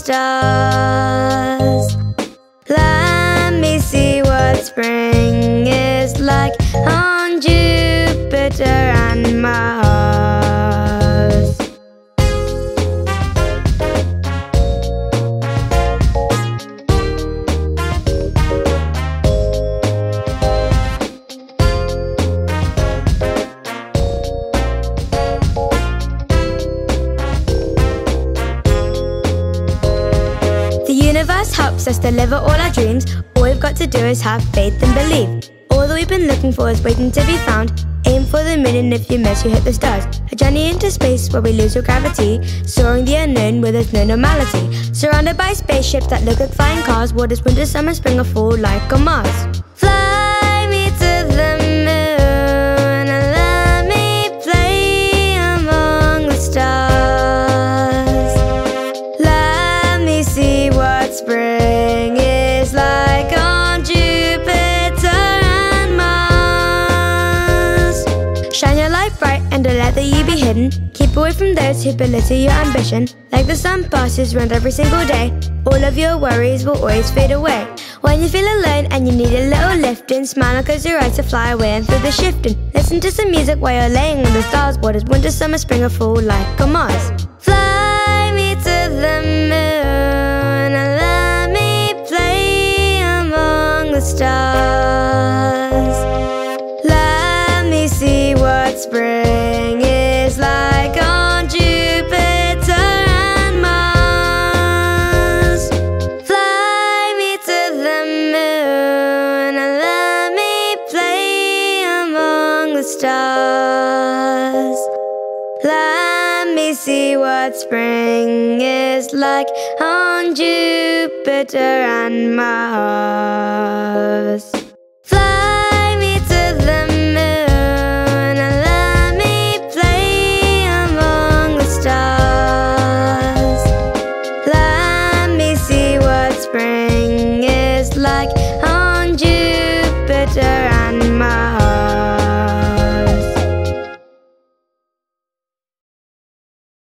stars. Let me see what spring is like on Jupiter and Mars. The universe helps us deliver all our dreams. All we've got to do is have faith and believe. All that we've been looking for is waiting to be found. Aim for the moon and if you miss you hit the stars. A journey into space where we lose your gravity. Soaring the unknown where there's no normality. Surrounded by spaceships that look like flying cars. What is winter, summer, spring or fall like on Mars? Fly me to the moon and let me play among the stars. Let me see what spring is like on Jupiter and Mars. Shine your light bright and don't let that you be hidden. Keep away from those who belittle your ambition. Like the sun passes round every single day, all of your worries will always fade away. When you feel alone and you need a little lifting, smile and close your eyes to fly away and feel the shifting. Listen to some music while you're laying on the stars. What is winter, summer, spring or fall like on Mars? Fly me to the moon and let me play among the stars. Let me see what spring is like on Jupiter and Mars. Fly me to the moon and let me play among the stars. Let me see what spring is like on Jupiter and Mars.